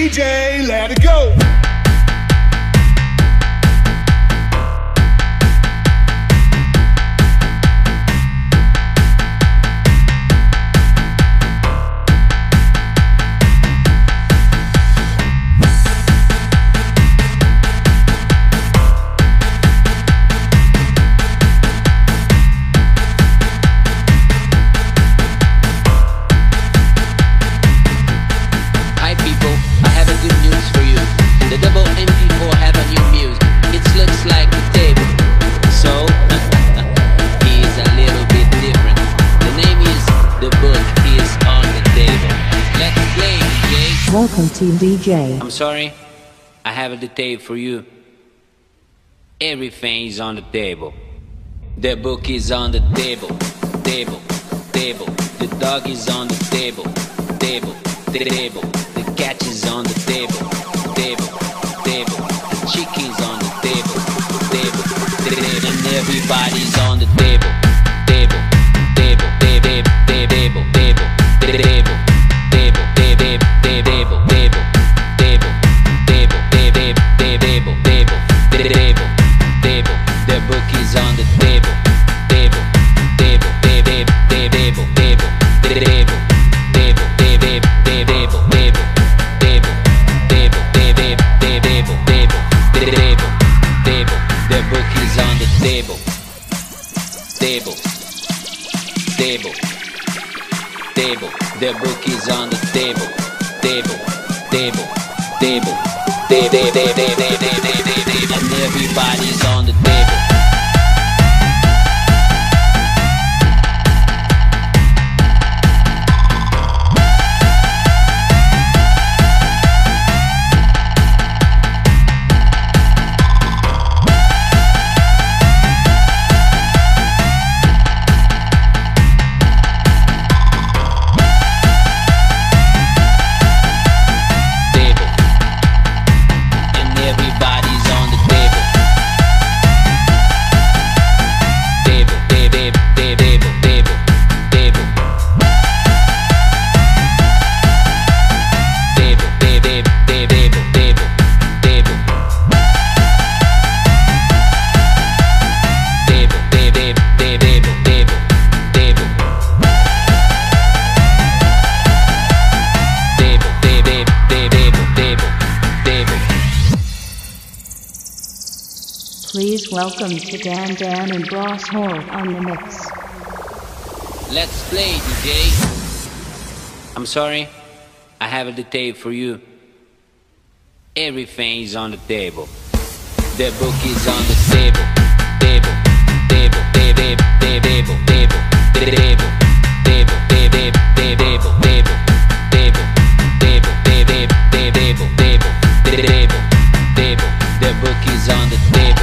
DJ, let it go. Welcome Team DJ. I'm sorry, I have the tape for you. Everything is on the table. The book is on the table. Table, table. The dog is on the table. Table, table. The cat is on the table. Table, table. The chicken's on the table. Table, table. And everybody's on the table. Table, table, table, table, table, table. The book is on the table. Table, table, table, table, table, table, table, table, table, table, table, table, table, table, table. The book is on the table. Table, table, table. The book is on the table. Table, table, table, table, table, and everybody's on the table. Please welcome to Dan and Ross Hall on the mix. Let's play, DJ. I'm sorry, I have the tape for you. Everything is on the table. The book is on the table. Table, table, table, table, table, table, table, table, table, table, table, table, table, table, table, table. The book is on the table.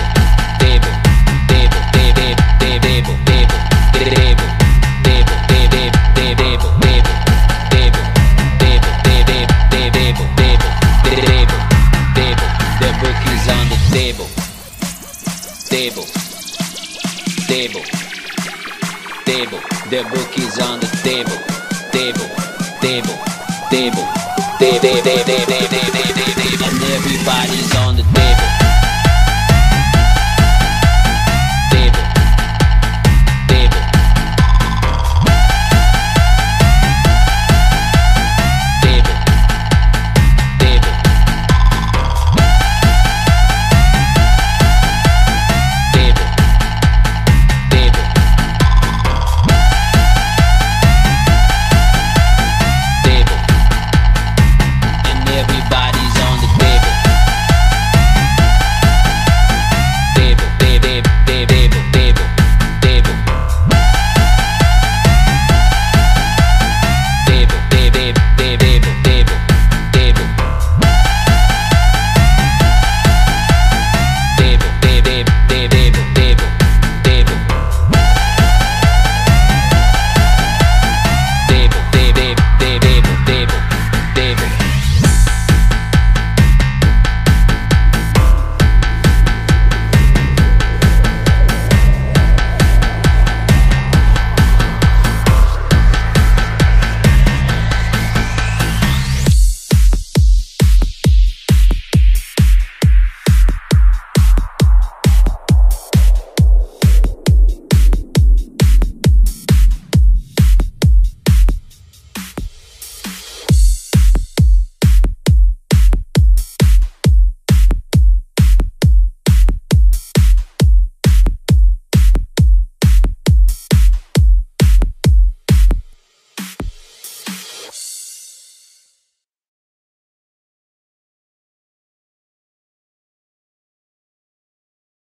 The book is on the table. Table, table, table, table, table, table, and everybody's on the table.